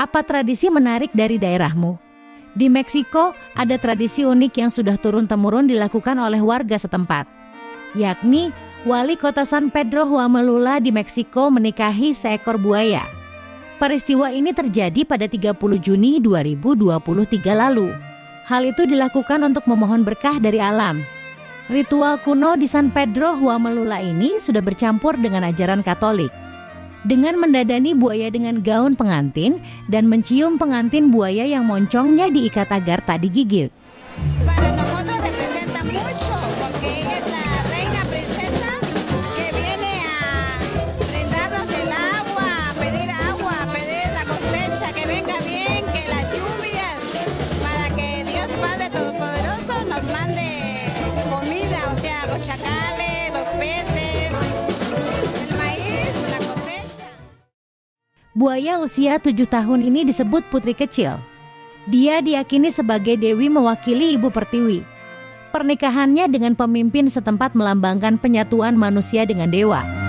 Apa tradisi menarik dari daerahmu? Di Meksiko, ada tradisi unik yang sudah turun-temurun dilakukan oleh warga setempat, yakni wali kota San Pedro Huamalula di Meksiko menikahi seekor buaya. Peristiwa ini terjadi pada 30 Juni 2023 lalu. Hal itu dilakukan untuk memohon berkah dari alam. Ritual kuno di San Pedro Huamalula ini sudah bercampur dengan ajaran Katolik. Dengan mendadani buaya dengan gaun pengantin dan mencium pengantin buaya yang moncongnya diikat agar tak digigit. Para nosotros representa mucho porque ella es la reina princesa que viene a brindarnos el agua, pedir la cosecha, que venga bien, que las lluvias, para que Dios Padre Todopoderoso nos mande comida, o sea, los chacales, los peces, el maíz, la cosecha. Buaya usia 7 tahun ini disebut putri kecil. Dia diyakini sebagai dewi mewakili ibu pertiwi. Pernikahannya dengan pemimpin setempat melambangkan penyatuan manusia dengan dewa.